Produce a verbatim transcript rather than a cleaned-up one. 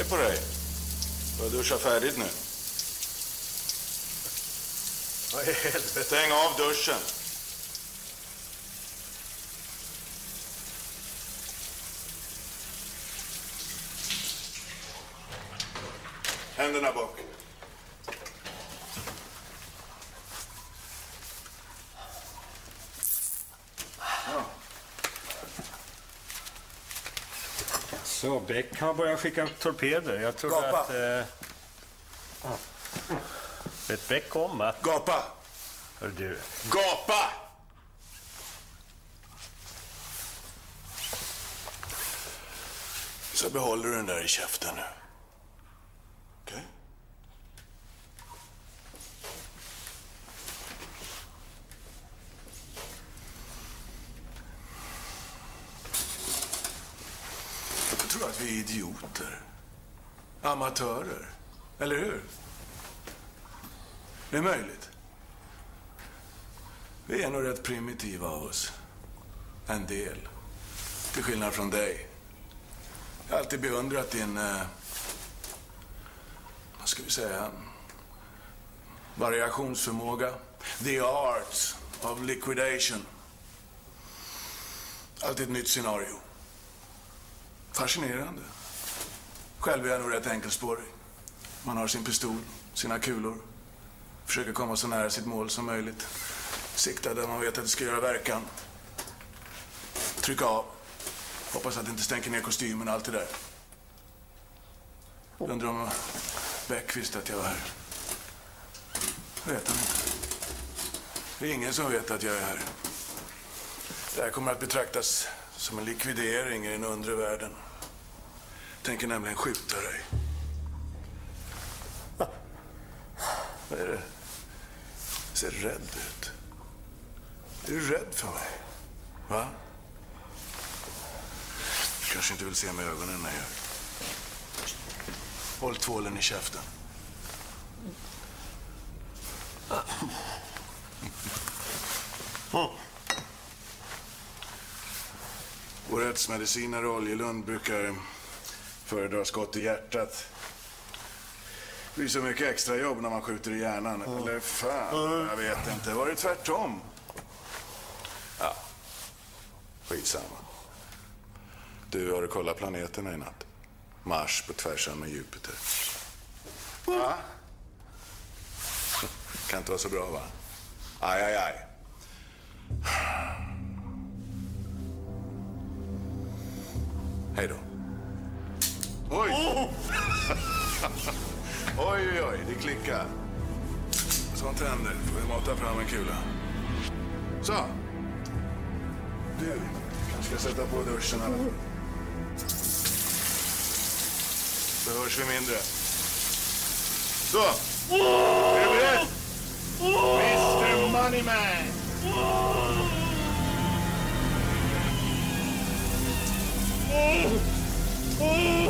Hej på dig. Du har duschat färdigt nu. Vad i helvete? Stäng av duschen. Händerna bak. Ja. Så Beck har börjat skicka torpeder. Jag tror Gapa. att... Eh... Vet Beck om att... Gapa. Hör du. Gapa! Så behåller du den där i käften nu. Okej? Okay? Jag tror att vi är idioter. Amatörer. Eller hur? Det är möjligt. Vi är nog rätt primitiva av oss. En del. Till skillnad från dig. Jag har alltid beundrat din... Eh, vad ska vi säga? Variationsförmåga. The art of liquidation. Alltid ett nytt scenario. Fascinerande. Själv är jag nog rätt enkelspårig. Man har sin pistol, sina kulor. Försöker komma så nära sitt mål som möjligt. Sikta där man vet att det ska göra verkan. Trycka av. Hoppas att det inte stänker ner kostymen och allt det där. Undrar om Beck visste att jag var här. Vet han inte. Det är ingen som vet att jag är här. Det här kommer att betraktas som en likvidering i den undre världen. Tänker nämligen skjuta dig. Vad är det? Ser rädd ut. Är du rädd för mig? Va? Du kanske inte vill se med ögonen när jag gör. Håll tvålen i käften. Vår rättsmedicinare Oljelund brukar föredra skott i hjärtat. Det blir så mycket extra jobb när man skjuter i hjärnan. Mm. Eller fan, jag vet inte. Var det tvärtom? Ja, skitsamma. Du, har du kollat planeterna i natt? Mars på tvärsan med Jupiter. Va? Kan inte vara så bra, va? Aj, aj, aj. Hej då. Oj! Oh! Oj, oj, oj, det klickar. Sånt händer. Får vi mata fram en kula. Så. Du, jag ska sätta på duschen här. Så hörs vi mindre. Så. Är du beredd? mister Moneyman. Oh!